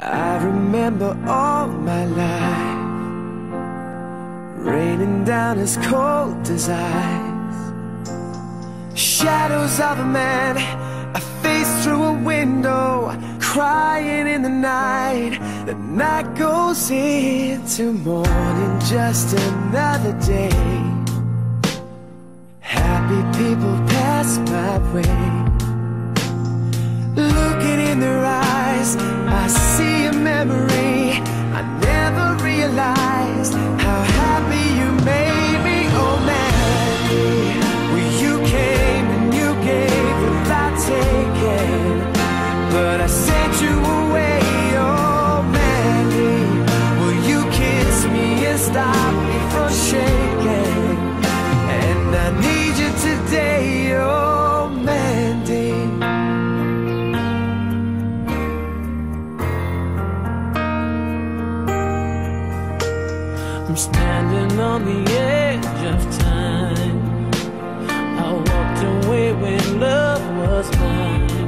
I remember all my life raining down as cold as ice. Shadows of a man, a face through a window, crying in the night. The night goes into morning, just another day. Happy people pass my way. Looking in their eyes, I see a memory. I never realized how happy you made me. Oh Mandy, well you came and you gave without taking, but I sent you away. Oh Mandy, will you kiss me and stop me from shaking? And I need you today, oh Mandy. I'm standing on the edge of time. I walked away when love was mine.